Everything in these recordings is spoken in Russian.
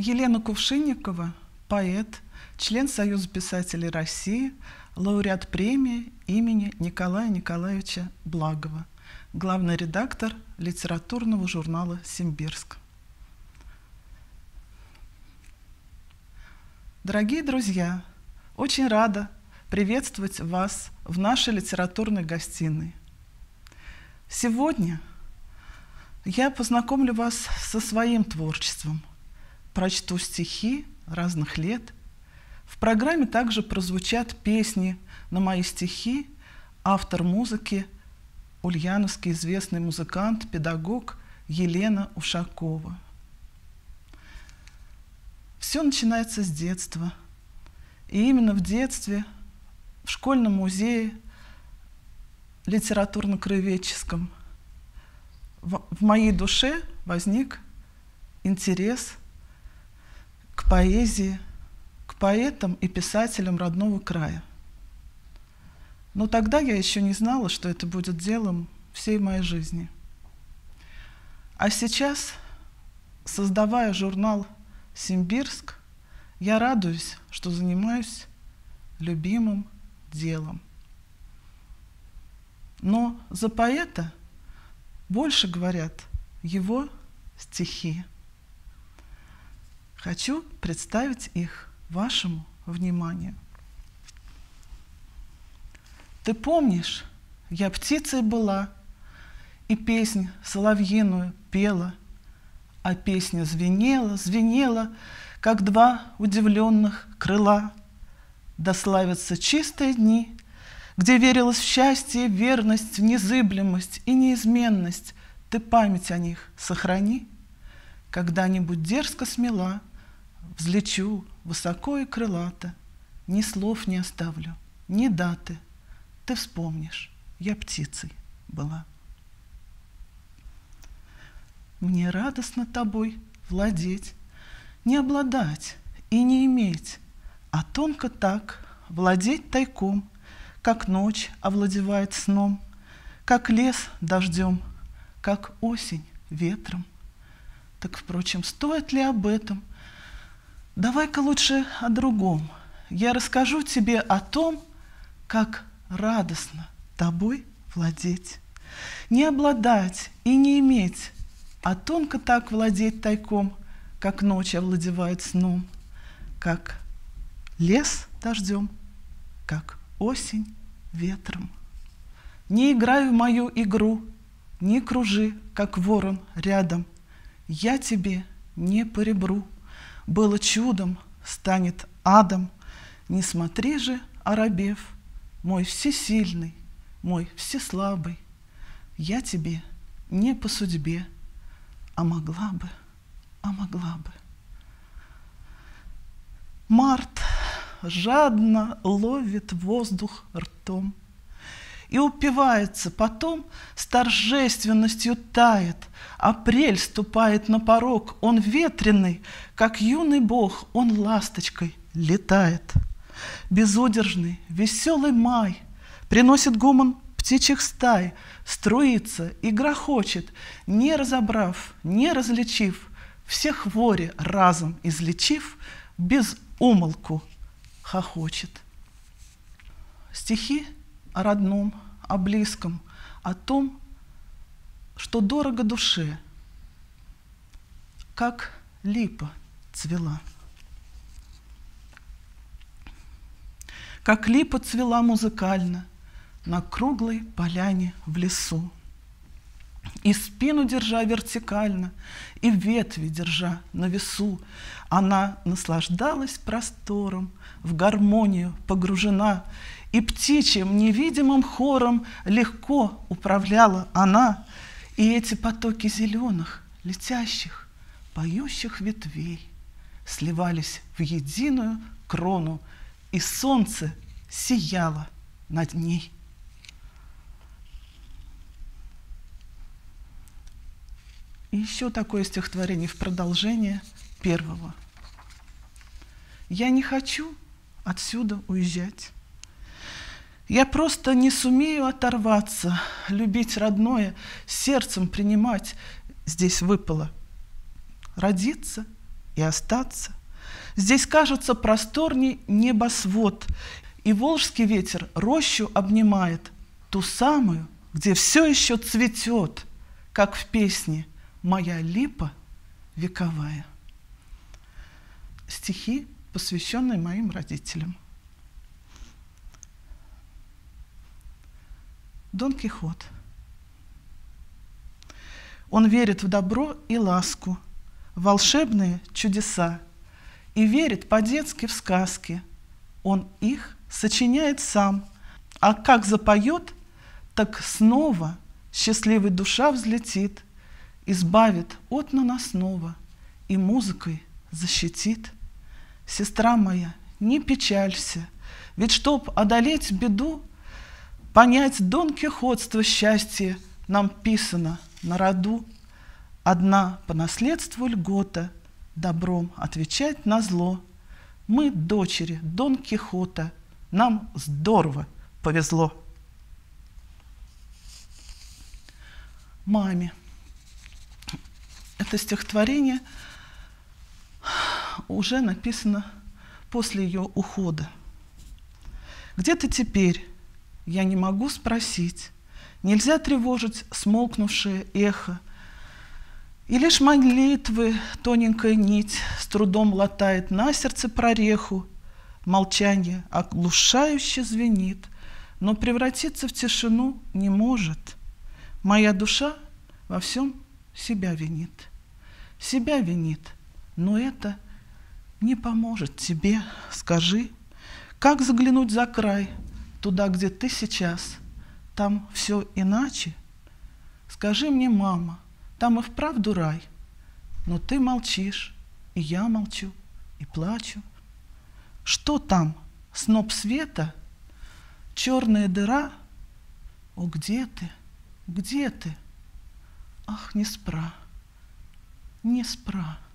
Елена Кувшинникова, поэт, член Союза писателей России, лауреат премии имени Николая Николаевича Благова, главный редактор литературного журнала «Симбирск». Дорогие друзья, очень рада приветствовать вас в нашей литературной гостиной. Сегодня я познакомлю вас со своим творчеством, прочту стихи разных лет. В программе также прозвучат песни на мои стихи, автор музыки – ульяновский известный музыкант, педагог Елена Ушакова. Все начинается с детства. И именно в детстве, в школьном музее литературно-краеведческом, в моей душе возник интерес к поэзии, к поэтам и писателям родного края. Но тогда я еще не знала, что это будет делом всей моей жизни. А сейчас, создавая журнал «Симбирск», я радуюсь, что занимаюсь любимым делом. Но за поэта больше говорят его стихи. Хочу представить их вашему вниманию. Ты помнишь, я птицей была и песнь соловьиную пела, а песня звенела, звенела, как два удивленных крыла. Да славятся чистые дни, где верилось в счастье, верность, в незыблемость и неизменность. Ты память о них сохрани. Когда-нибудь дерзко смела, взлечу высоко и крылато, ни слов не оставлю, ни даты. Ты вспомнишь, я птицей была. Мне радостно тобой владеть, не обладать и не иметь, а тонко так владеть тайком, как ночь овладевает сном, как лес дождем, как осень ветром. Так, впрочем, стоит ли об этом? Давай-ка лучше о другом. Я расскажу тебе о том, как радостно тобой владеть. Не обладать и не иметь, а тонко так владеть тайком, как ночь овладевает сном, как лес дождем, как осень ветром. Не играй в мою игру, не кружи, как ворон рядом. Я тебе не по ребру. Было чудом, станет адом. Не смотри же, оробев, мой всесильный, мой всеслабый. Я тебе не по судьбе, а могла бы, а могла бы. Март жадно ловит воздух ртом и упивается, потом с торжественностью тает. Апрель ступает на порог, он ветреный, как юный бог, он ласточкой летает. Безудержный, веселый май приносит гомон птичьих стай, струится и грохочет, не разобрав, не различив, все хвори разом излечив, без умолку хохочет. Стихи о родном, о близком, о том, что дорого душе, как липа цвела. Как липа цвела музыкально на круглой поляне в лесу. И спину держа вертикально, и ветви держа на весу, она наслаждалась простором, в гармонию погружена, и птичьим невидимым хором легко управляла она, и эти потоки зеленых, летящих, поющих ветвей сливались в единую крону, и солнце сияло над ней. И еще такое стихотворение в продолжение первого. Я не хочу отсюда уезжать. Я просто не сумею оторваться, любить родное, сердцем принимать. Здесь выпало родиться и остаться. Здесь кажется просторней небосвод, и волжский ветер рощу обнимает, ту самую, где все еще цветет, как в песне «Моя липа вековая». Стихи, посвященные моим родителям. Дон Кихот. Он верит в добро и ласку, в волшебные чудеса, и верит по-детски в сказки. Он их сочиняет сам, а как запоет, так снова счастливой душа взлетит, избавит от наносного и музыкой защитит. Сестра моя, не печалься, ведь чтоб одолеть беду, понять Дон Кихотство счастье нам писано на роду. Одна по наследству льгота добром отвечать на зло. Мы дочери Дон Кихота, нам здорово повезло. Маме. Это стихотворение уже написано после ее ухода. Где ты теперь? Я не могу спросить. Нельзя тревожить смолкнувшее эхо. И лишь молитвы тоненькая нить с трудом латает на сердце прореху. Молчание оглушающе звенит, но превратиться в тишину не может. Моя душа во всем себя винит. Себя винит, но это не поможет тебе. Скажи, как заглянуть за край, туда, где ты сейчас? Там все иначе? Скажи мне, мама, там и вправду рай. Но ты молчишь, и я молчу, и плачу. Что там? Сноп света? Черная дыра? О, где ты? Где ты? Ах, Неспра, Неспра.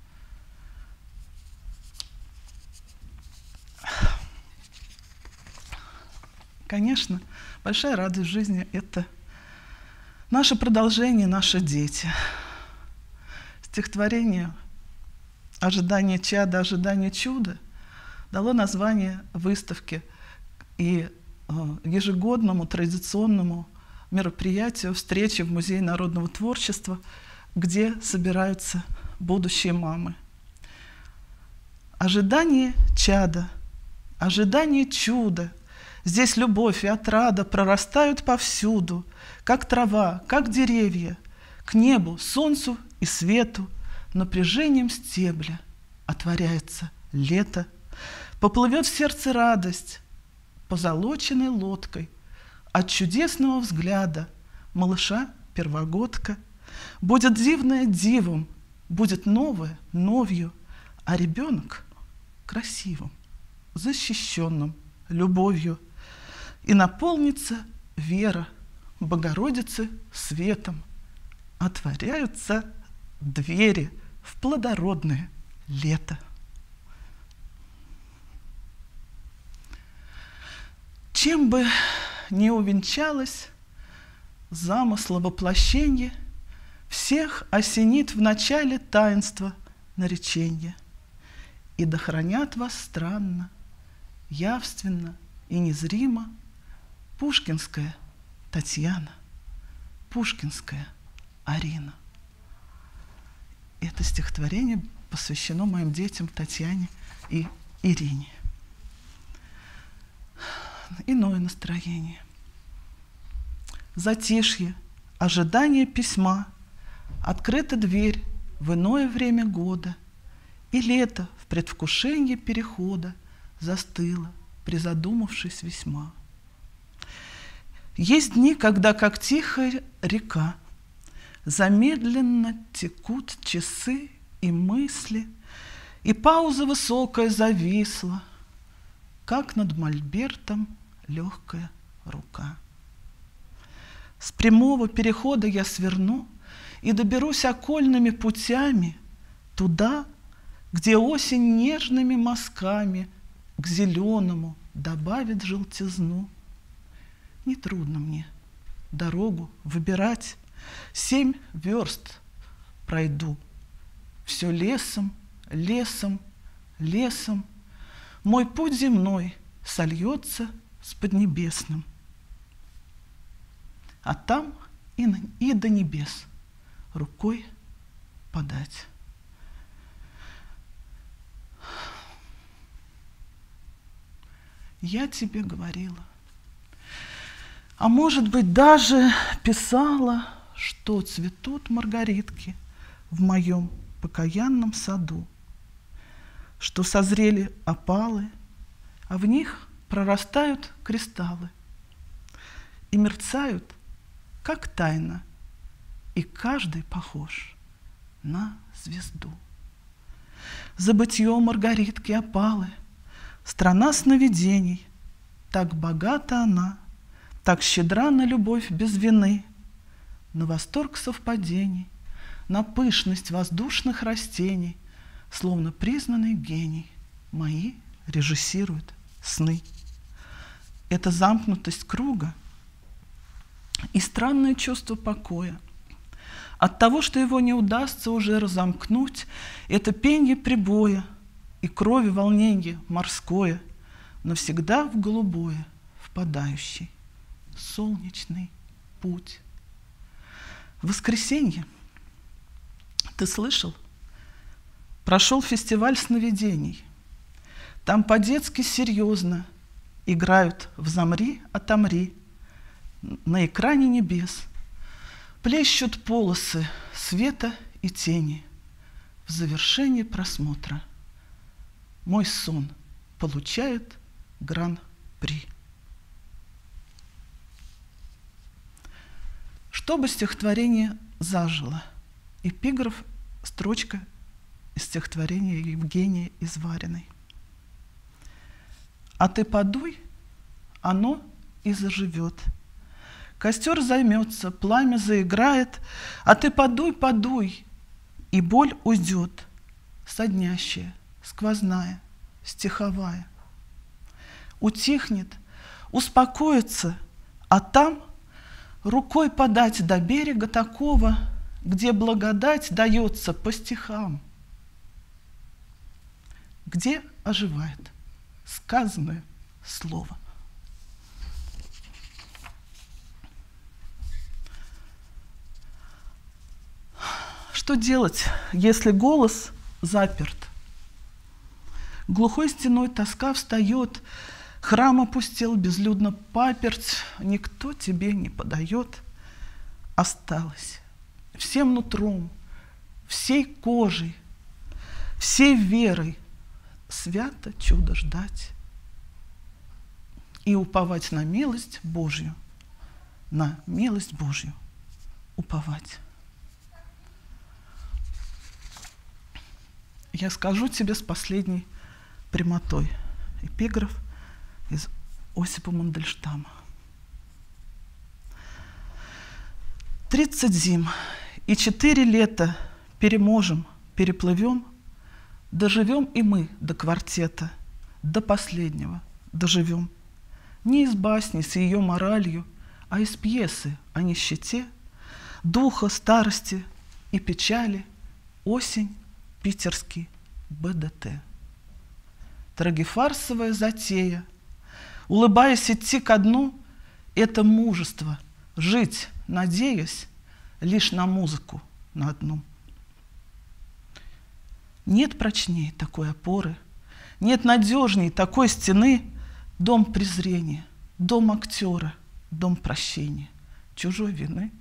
Конечно, большая радость в жизни – это наше продолжение, наши дети. Стихотворение «Ожидание чада, ожидание чуда» дало название выставке и ежегодному традиционному мероприятию встречи в Музее народного творчества, где собираются будущие мамы. Ожидание чада, ожидание чуда. Здесь любовь и отрада прорастают повсюду, как трава, как деревья, к небу, солнцу и свету, напряжением стебля отворяется лето. Поплывет в сердце радость позолоченной лодкой от чудесного взгляда малыша-первогодка. Будет дивное дивом, будет новое новью, а ребенок красивым, защищенным любовью. И наполнится вера Богородицы светом. Отворяются двери в плодородное лето. Чем бы ни увенчалось замысла воплощения, всех осенит в начале таинства наречения. И да хранят вас странно, явственно и незримо пушкинская Татьяна, пушкинская Арина. Это стихотворение посвящено моим детям Татьяне и Ирине. Иное настроение. Затишье, ожидание письма, открыта дверь в иное время года, и лето в предвкушении перехода застыло, призадумавшись весьма. Есть дни, когда, как тихая река, замедленно текут часы и мысли, и пауза высокая зависла, как над мольбертом легкая рука. С прямого перехода я сверну и доберусь окольными путями туда, где осень нежными мазками к зеленому добавит желтизну. Нетрудно мне дорогу выбирать, 7 верст пройду, все лесом, лесом, лесом мой путь земной сольется с поднебесным, а там и до небес рукой подать. Я тебе говорила, а может быть, даже писала, что цветут маргаритки в моем покаянном саду, что созрели опалы, а в них прорастают кристаллы и мерцают, как тайна, и каждый похож на звезду. Забытье маргаритки опалы, страна сновидений, так богата она, так щедра на любовь без вины, на восторг совпадений, на пышность воздушных растений, словно признанный гений, мои режиссируют сны. Это замкнутость круга и странное чувство покоя от того, что его не удастся уже разомкнуть, это пенье прибоя и крови волненье морское, навсегда в голубое впадающий солнечный путь. В воскресенье, ты слышал, прошел фестиваль сновидений. Там по-детски серьезно играют в «Замри, отомри». На экране небес плещут полосы света и тени. В завершении просмотра мой сон получает гран-при. Чтобы стихотворение зажило. Эпиграф, строчка из стихотворения Евгения Извариной. А ты подуй, оно и заживет. Костер займется, пламя заиграет, а ты подуй, подуй, и боль уйдет, соднящая, сквозная, стиховая. Утихнет, успокоится, а там рукой подать до берега такого, где благодать дается по стихам, где оживает сказанное слово. Что делать, если голос заперт? Глухой стеной тоска встает, храм опустел, безлюдно паперть, никто тебе не подает. Осталось всем нутром, всей кожей, всей верой свято чудо ждать и уповать на милость Божью, на милость Божью уповать. Я скажу тебе с последней прямотой. Эпиграф из Осипа Мандельштама. 30 зим и 4 лета переможем, переплывем, доживем и мы до квартета, до последнего доживем. Не из басни с ее моралью, а из пьесы о нищете, духа, старости и печали, осень, питерский БДТ. Трагифарсовая затея, улыбаясь идти ко дну, это мужество, жить, надеясь лишь на музыку на одну. Нет прочнее такой опоры, нет надежней такой стены, дом презрения, дом актера, дом прощения, чужой вины.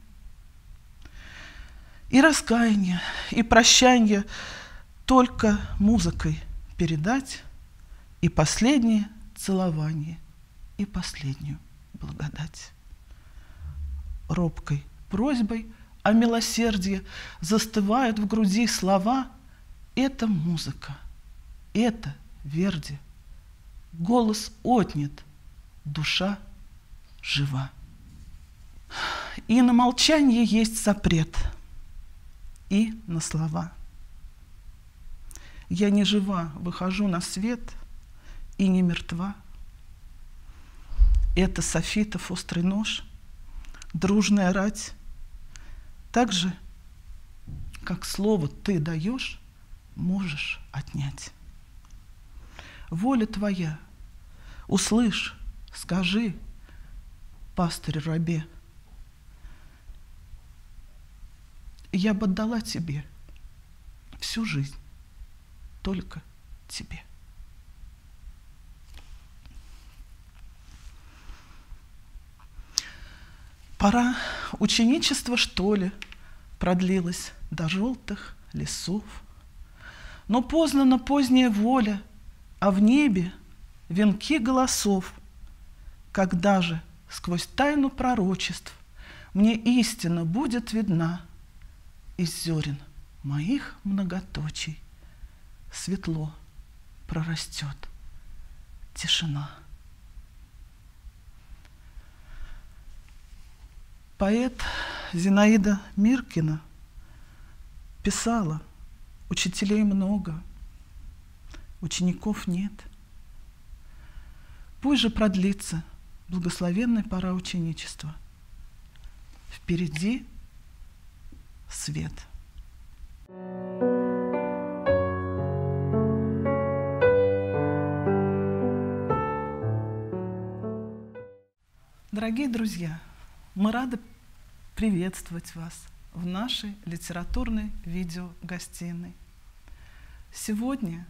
И раскаяние, и прощанье только музыкой передать, и последнее целование, и последнюю благодать. Робкой просьбой о милосердии застывают в груди слова. Это музыка, это Верди. Голос отнят, душа жива. И на молчание есть запрет, и на слова. Я не жива, выхожу на свет, и не мертва. Это софитов острый нож, дружная рать. Так же, как слово ты даешь, можешь отнять. Воля твоя, услышь, скажи, пастырь-рабе, я бы отдала тебе всю жизнь, только тебе. Пора ученичества, что ли, продлилась до желтых лесов. Но познана поздняя воля, а в небе венки голосов. Когда же сквозь тайну пророчеств мне истина будет видна, из зерен моих многоточий светло прорастет тишина. Поэт Зинаида Миркина писала: учителей много, учеников нет. Пусть же продлится благословенная пора ученичества. Впереди свет. Дорогие друзья, мы рады приветствовать вас в нашей литературной видеогостиной. Сегодня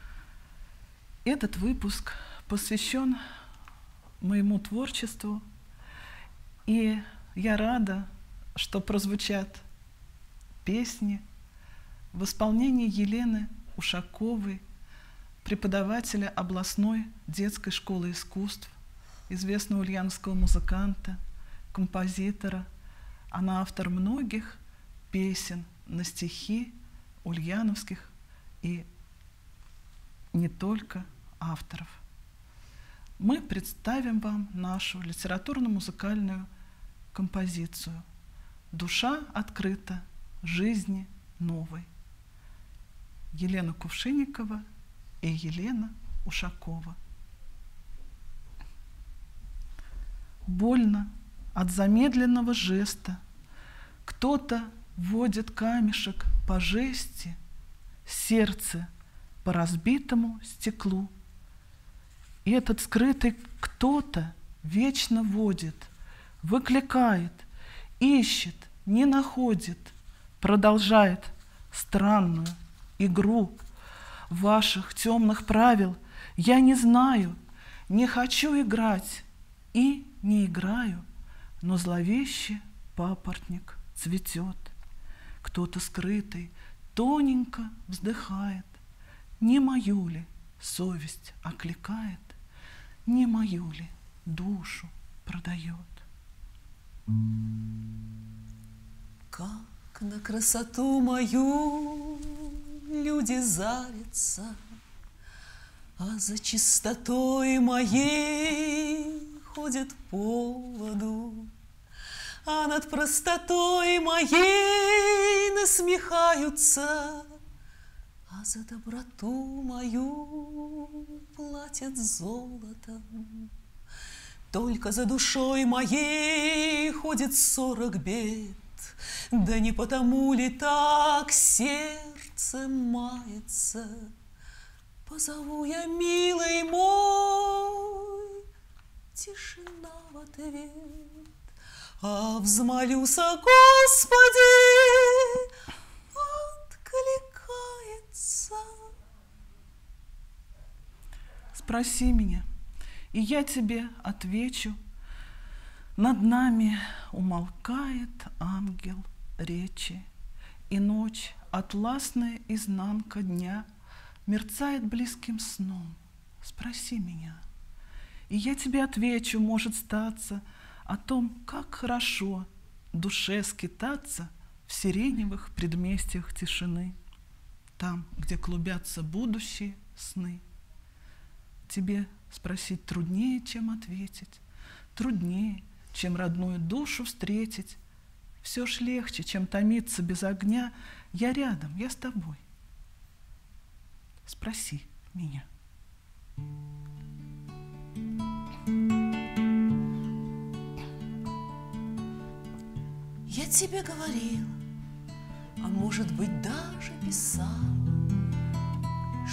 этот выпуск посвящен моему творчеству, и я рада, что прозвучат песни в исполнении Елены Ушаковой, преподавателя областной детской школы искусств, известного ульяновского музыканта, композитора. Она автор многих песен на стихи ульяновских и не только авторов. Мы представим вам нашу литературно-музыкальную композицию «Душа открыта жизни новой». Елена Кувшинникова и Елена Ушакова. Больно от замедленного жеста кто-то вводит камешек по жести, сердце по разбитому стеклу. И этот скрытый кто-то вечно водит, выкликает, ищет, не находит, продолжает странную игру ваших темных правил. Я не знаю, не хочу играть и не играю, но зловеще папоротник цветет. Кто-то скрытый тоненько вздыхает. Не мою ли совесть окликает, не мою ли душу продает? Как на красоту мою люди зарятся, а за чистотой моей ходят по воду, а над простотой моей насмехаются, а за доброту мою платят золотом. Только за душой моей ходит 40 бед, да не потому ли так сердце мается? Позову я, милый мой, тишина в ответ, а взмолюсь о Господи, откликается. Спроси меня, и я тебе отвечу. Над нами умолкает ангел речи, и ночь, атласная изнанка дня, мерцает близким сном. Спроси меня, и я тебе отвечу, может статься, о том, как хорошо душе скитаться в сиреневых предместьях тишины, там, где клубятся будущие сны. Тебе спросить труднее, чем ответить, труднее, чем родную душу встретить. Все ж легче, чем томиться без огня. Я рядом, я с тобой. Спроси меня. Я тебе говорил, а может быть даже писал,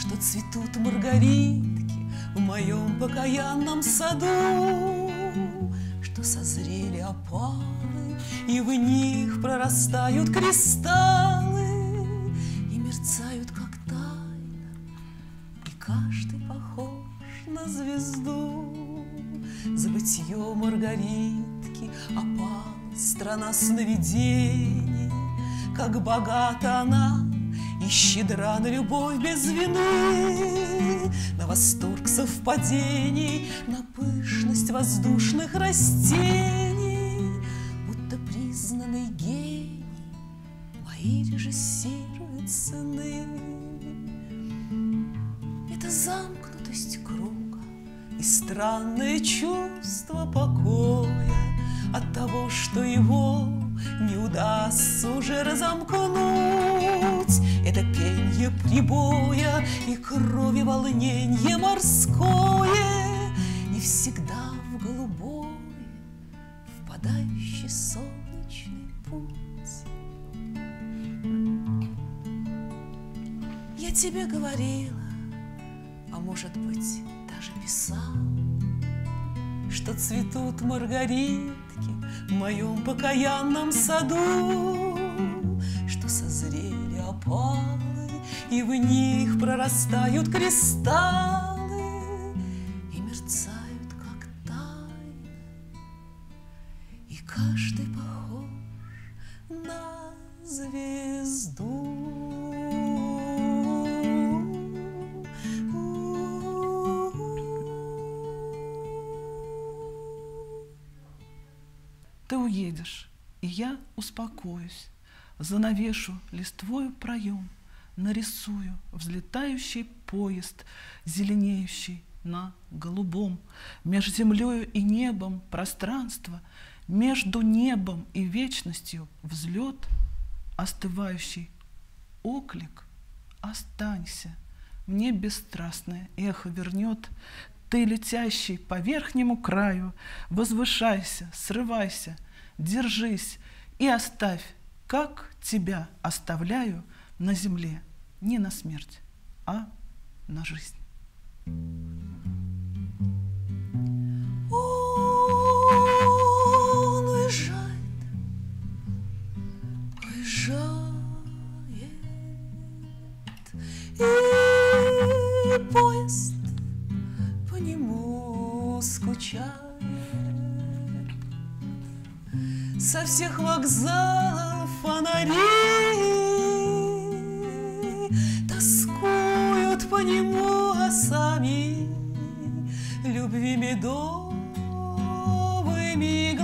что цветут маргаритки в моем покаянном саду, что созрели опалы, и в них прорастают кристаллы и мерцают, как тайна, и каждый похож на звезду. Забытье маргаритки, опалы, страна сновидений, как богата она и щедра на любовь без вины, на восторг совпадений, на пышность воздушных растений, будто признанный гений мои режиссируют сыны. Это замкнутость круга и странное чувство покоя от того, что его не удастся уже разомкнуть. Это пенье прибоя и крови волненье морское, и всегда в голубой впадающий солнечный путь. Я тебе говорила, а может быть даже писала, что цветут маргаритки в моем покаянном саду, что созрели опалы, и в них прорастают кристаллы и мерцают, как тайна, и каждый похож на звезду. Ты уедешь, и я успокоюсь, занавешу листвою проем, нарисую взлетающий поезд, зеленеющий на голубом, меж землею и небом пространство, между небом и вечностью взлет, остывающий оклик «Останься!» Мне бесстрастное эхо вернет. Ты, летящий по верхнему краю, возвышайся, срывайся, держись и оставь, как тебя оставляю на земле, не на смерть, а на жизнь. Он уезжает, и поезд по нему скучает. Со всех вокзалов фонари тоскуют по нему, а сами любви медовыми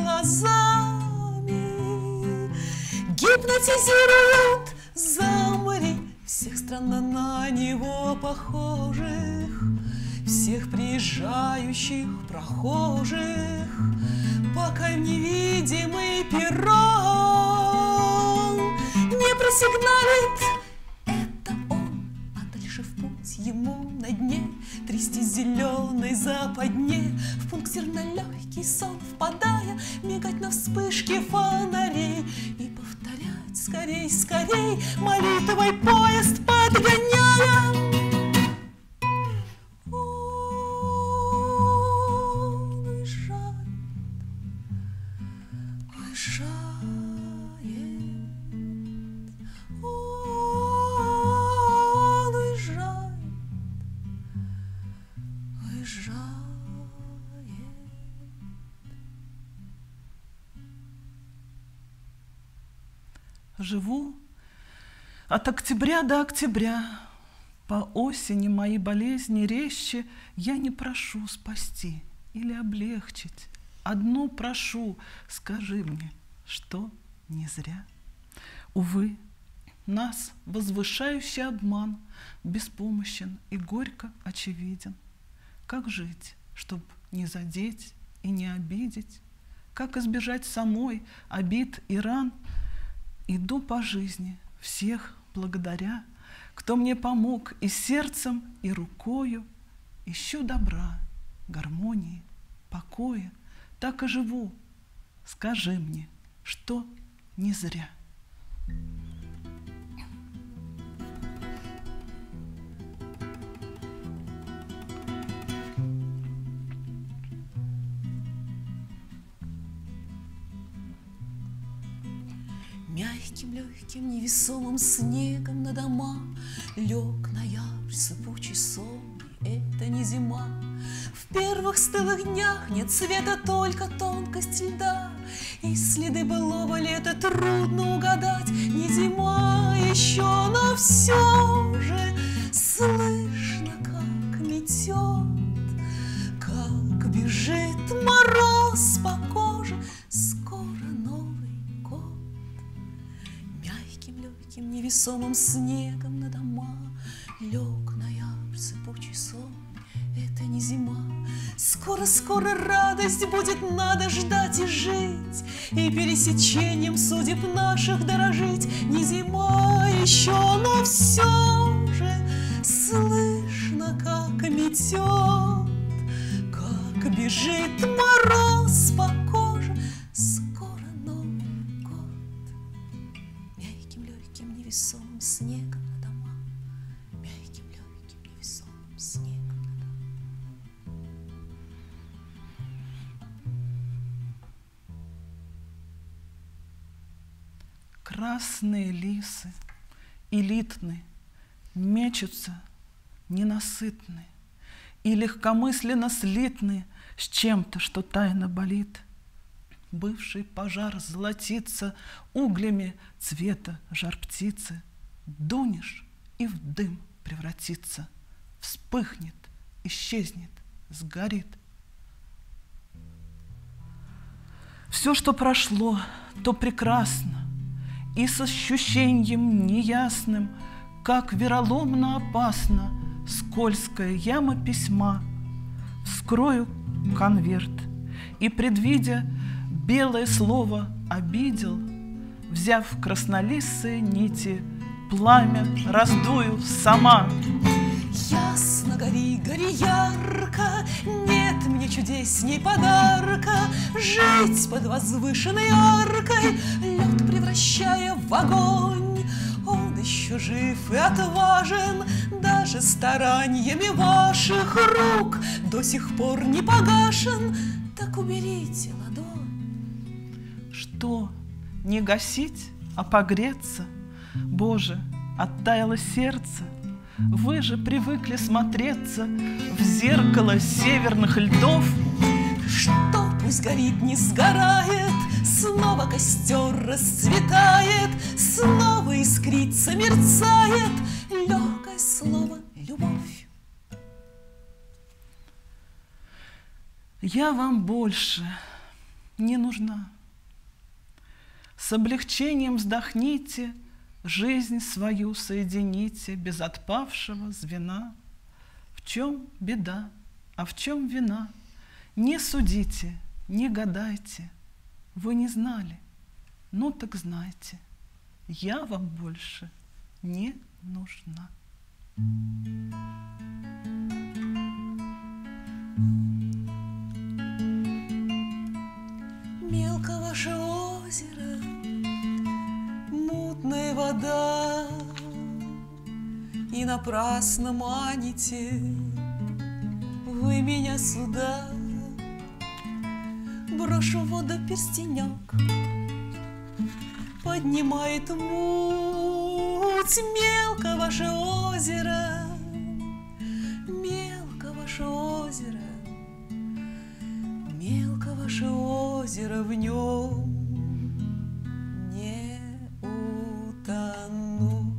глазами гипнотизируют замри всех странно на него похожих, всех приезжающих прохожих, пока невидимый перрон не просигналит. Это он, а дальше в путь ему на дне трясти зеленой западне, в пунктир на легкий сон впадая, мигать на вспышке фонарей и повторять скорей, скорей, молитвой поезд подгоняя. Живу от октября до октября, по осени мои болезни резче. Я не прошу спасти или облегчить, одно прошу: скажи мне, что не зря. Увы, нас возвышающий обман беспомощен и горько очевиден. Как жить, чтоб не задеть и не обидеть? Как избежать самой обид и ран? Иду по жизни, всех благодаря, кто мне помог и сердцем, и рукою. Ищу добра, гармонии, покоя, так и живу. Скажи мне, что не зря. Мягким, легким, невесомым снегом на дома лег ноябрь, сыпучий сон, это не зима. В первых стылых днях нет цвета, только тонкость льда, и следы былого лета трудно угадать. Не зима еще, но все же слышно, как метет, как бежит мороз по коже. Скоро Новый год. Мягким, легким, невесомым снегом на дома лег ноябрь, сыпучий сон, это не зима. Скоро-скоро радость будет, надо ждать и жить, и пересечением судеб наших дорожить. Не зима еще, но все же слышно, как метет, как бежит мороз по коже. Скоро Новый год. Мягким, легким, невесомым снегом на дома, мягким, легким, невесомым снегом на дома. Красные лисы, элитны, мечутся ненасытны и легкомысленно слитны с чем-то, что тайно болит. Бывший пожар золотится углями цвета жар птицы. Дунешь, и в дым превратится, вспыхнет, исчезнет, сгорит. Все, что прошло, то прекрасно, и с ощущением неясным, как вероломно опасна скользкая яма письма. Вскрою конверт и, предвидя белое слово «обидел», взяв краснолистые нити, пламя раздую сама. Ясно гори, гори ярко, нет мне чудесней подарка. Жить под возвышенной аркой, лед превращая в огонь. Он еще жив и отважен, даже стараниями ваших рук до сих пор не погашен. Так уберите ладонь. Что, не гасить, а погреться? Боже, оттаяло сердце. Вы же привыкли смотреться в зеркало северных льдов. Что пусть горит, не сгорает, снова костер расцветает, снова искрится, мерцает легкое слово «любовь». Я вам больше не нужна. С облегчением вздохните, жизнь свою соедините без отпавшего звена. В чем беда, а в чем вина? Не судите, не гадайте. Вы не знали, ну так знайте, я вам больше не нужна. Мелко ваше озеро, мутная вода, и напрасно маните вы меня сюда. Брошу в воду перстенек, поднимает муть. Мелко ваше озеро, мелко ваше озеро, мелко ваше озеро, в нем не утонуть.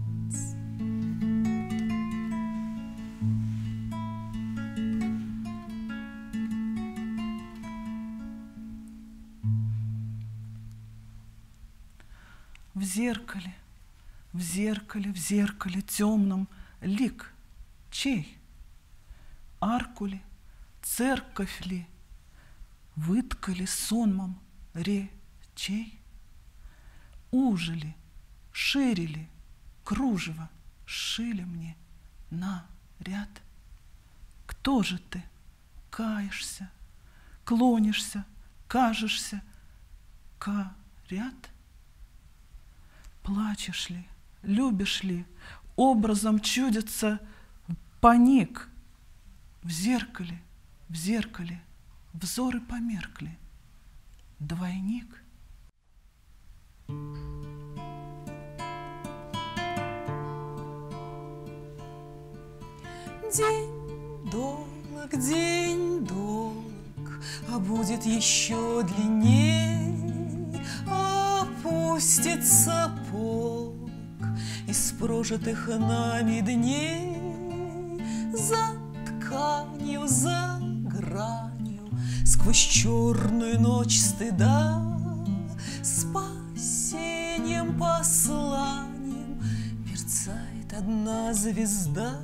В зеркале, в зеркале, в зеркале темном лик чей? Арку ли, церковь ли, выткали сонмом речей? Уже ли, шире ли, кружево шили мне на ряд? Кто же ты? Каешься, клонишься, кажешься, корят? Плачешь ли, любишь ли, образом чудится паник? В зеркале, взоры померкли. Двойник. День долг, а будет еще длинней. Опустится полк из прожитых нами дней. За тканью, за гранью, сквозь черную ночь стыда, спасением, посланием мерцает одна звезда.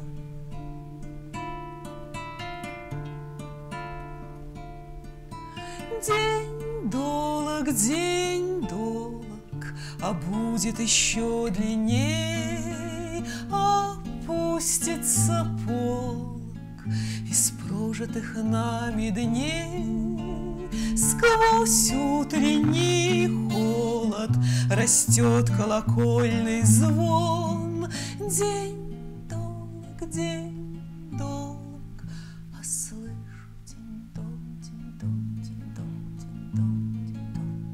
День долг, а будет еще длинней. Опустится полк из прожитых нами дней. Сквозь утренний холод растет колокольный звон. День долг, а слышу день-дон, день-дон, день-дон, день-дон, день-дон,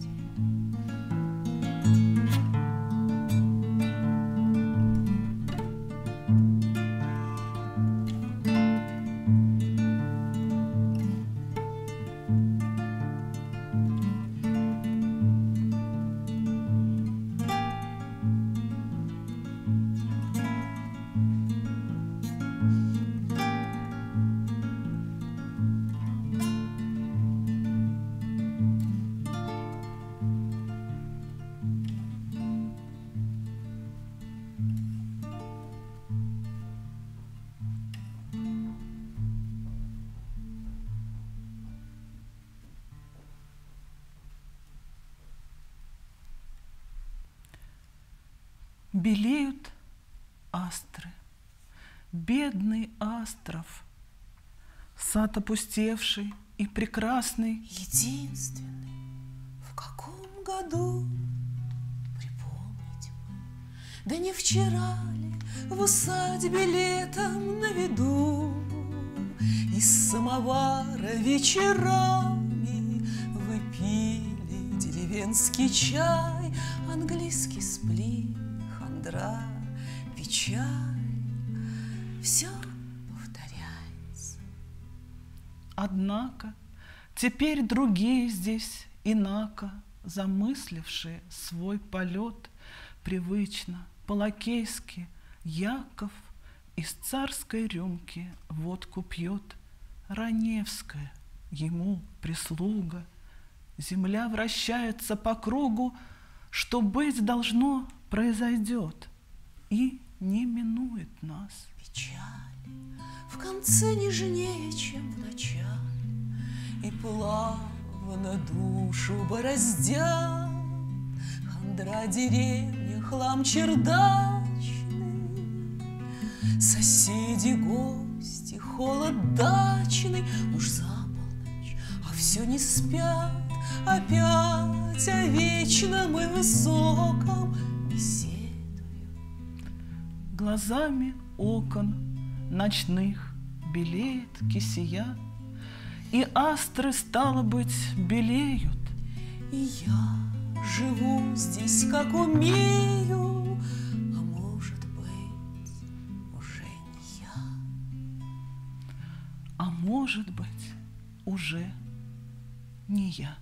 Белеют астры, бедный остров, сад опустевший и прекрасный. единственный, в каком году припомнить бы, да не вчера ли в усадьбе летом на виду из самовара вечерами вы пили деревенский чай, английский сплин, хандра, печаль. Все повторяется. Однако теперь другие здесь, инако, замыслившие свой полет, привычно, по-лакейски, Яков из царской рюмки водку пьет. Раневская, ему прислуга, земля вращается по кругу, что быть должно, произойдет и не минует нас. Печаль в конце нежнее, чем в начале, и плавно душу бороздят. Хандра деревня, хлам чердачный, соседи, гости, холод дачный. Уж за полночь, а все не спят. Опять о вечном и высоком беседуют. Глазами окон ночных белеет кисия, и астры, стало быть, белеют. И я живу здесь, как умею, а может быть, уже не я. А может быть, уже не я.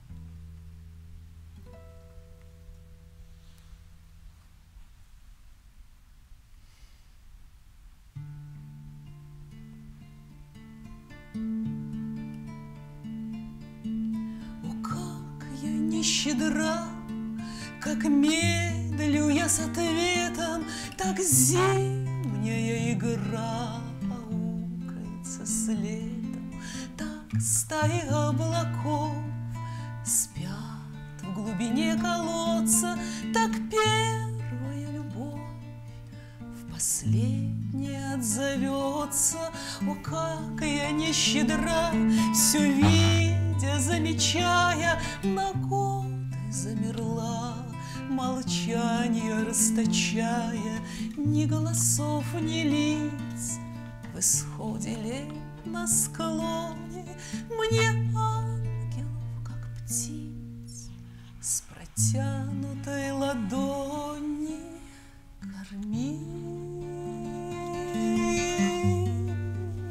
Щедра, как медлю я с ответом, так зимняя игра аукается следом, так стаи облаков спят в глубине колодца, так первая любовь в последнее отзовется. О, как я не щедра, все видя, замечая, на годы замерла, молчание расточая, ни голосов, ни лиц. В исходе лет на склоне мне ангелов, как птиц, с протянутой ладони корми.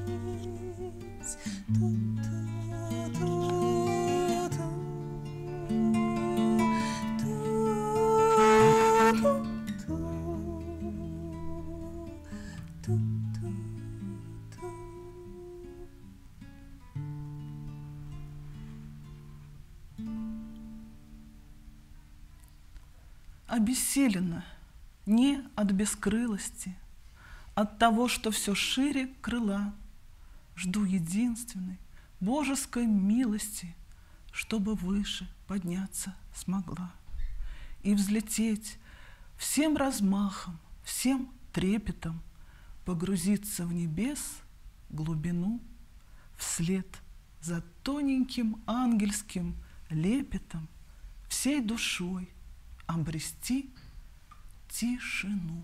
обессилена не от бескрылости, от того, что все шире крыла. Жду единственной божеской милости, чтобы выше подняться смогла и взлететь всем размахом, всем трепетом, погрузиться в небес глубину, вслед за тоненьким ангельским лепетом, всей душой обрести тишину.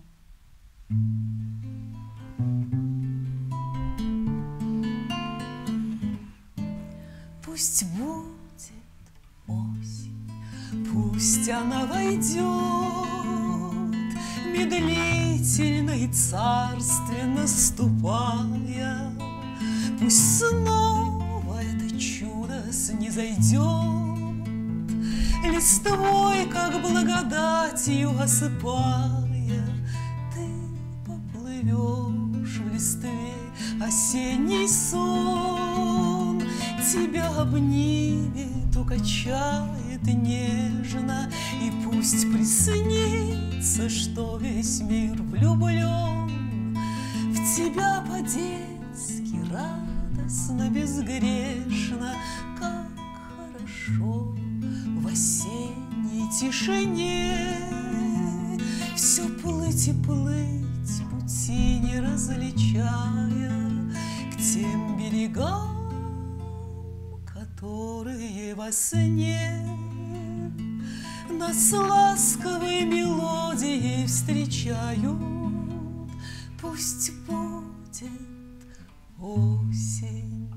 Пусть будет осень, пусть она войдет медлительно и царственно ступая, пусть снова это чудо снизойдет, листвой, как благодатью осыпая, ты поплывешь в листве, осенний сон тебя обнимет, укачает нежно, и пусть приснится, что весь мир влюблен в тебя по-детски, радостно, безгрешно, как хорошо в осенней тишине. Все плыть и плыть, пути не различая, к тем берегам, которые во сне нас ласковой мелодией встречают. Пусть будет осень.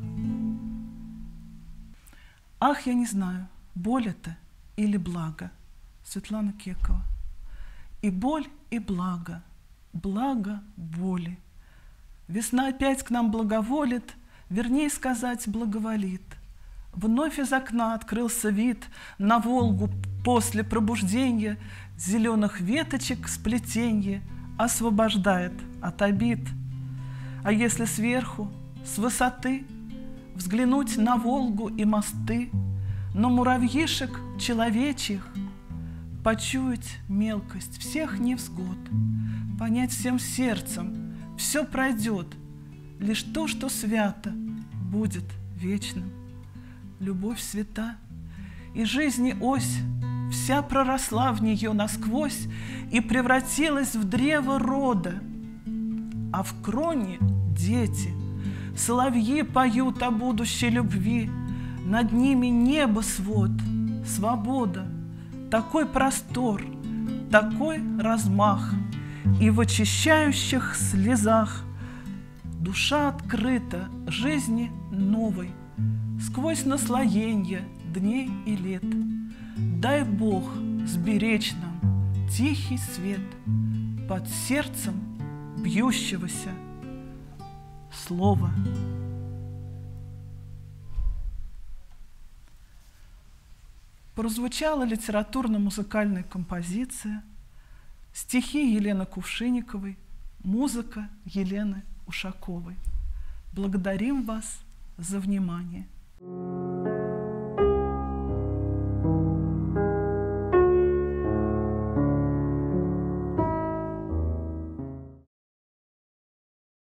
Ах, я не знаю, боль это или благо. Светлана Кекова. И боль, и благо, благо боли. Весна опять к нам благоволит, вернее сказать, благоволит. Вновь из окна открылся вид на Волгу после пробуждения, зеленых веточек сплетенье освобождает от обид. А если сверху, с высоты, взглянуть на Волгу и мосты, на муравьишек человечьих, почуять мелкость всех невзгод, понять всем сердцем, все пройдет, лишь то, что свято, будет вечным. Любовь свята, и жизни ось вся проросла в нее насквозь и превратилась в древо рода. А в кроне дети, соловьи поют о будущей любви, над ними небо свод, свобода, такой простор, такой размах, и в очищающих слезах душа открыта жизни новой, сквозь наслоенья дней и лет. Дай Бог сберечь нам тихий свет под сердцем бьющегося слова. Прозвучала литературно-музыкальная композиция, стихи Елены Кувшинниковой, музыка Елены Ушаковой. Благодарим вас за внимание.